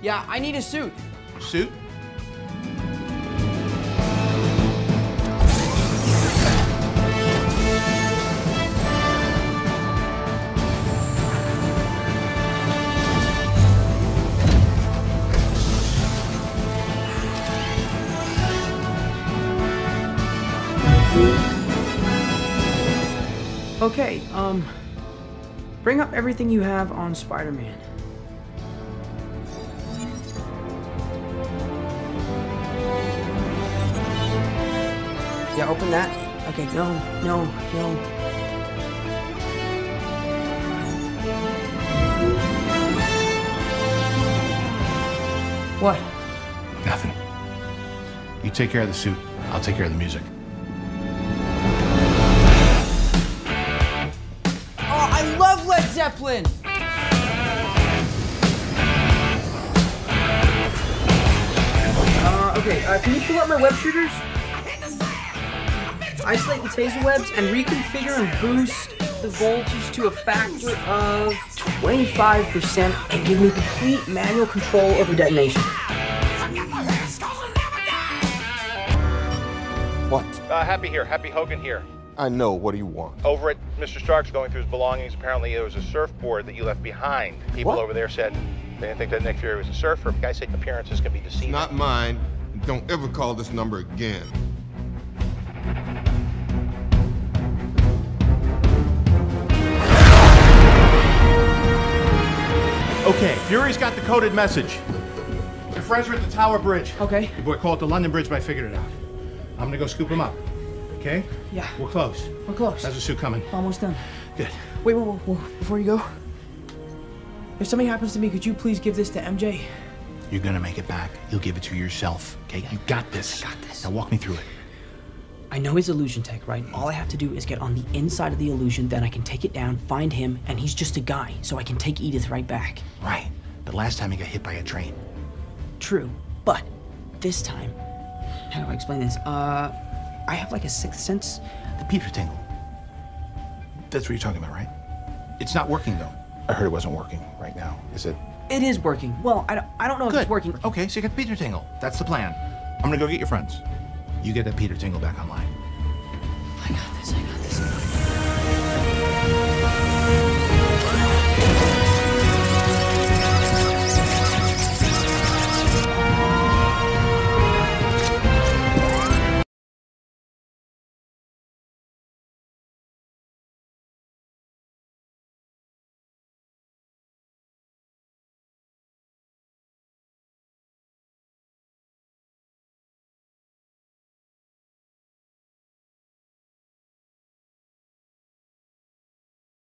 Yeah, I need a suit. Suit? Okay, bring up everything you have on Spider-Man. Yeah, open that. Okay, no. What? Nothing. You take care of the suit. I'll take care of the music. Oh, I love Led Zeppelin! Can you pull up my web shooters? Isolate the taser webs and reconfigure and boost the voltage to a factor of 25% and give me complete manual control over detonation. What? Happy here. Happy Hogan here. I know. What do you want? Over at Mr. Stark's going through his belongings. Apparently there was a surfboard that you left behind. People What? over there said they didn't think that Nick Fury was a surfer. The guy said appearances can be deceiving. Not mine. Don't ever call this number again. Okay, Fury's got the coded message. Your friends are at the Tower Bridge. Okay. Your boy called the London Bridge, but I figured it out. I'm gonna go scoop him up. Okay? Yeah. We're close. We're close. How's the suit coming? Almost done. Good. Wait, before you go. If something happens to me, could you please give this to MJ? You're gonna make it back. You'll give it to yourself. Okay? You got this. I got this. Now walk me through it. I know his illusion tech, right? All I have to do is get on the inside of the illusion, then I can take it down, find him, and he's just a guy, so I can take Edith right back. Right. But last time he got hit by a train. True, but this time, how do I explain this? I have like a sixth sense. The Peter Tingle. That's what you're talking about, right? It's not working, though. I heard it wasn't working right now. Is it? It is working. Well, I don't know if it's working. Okay, so you got Peter Tingle. That's the plan. I'm gonna go get your friends. You get that Peter Tingle back online.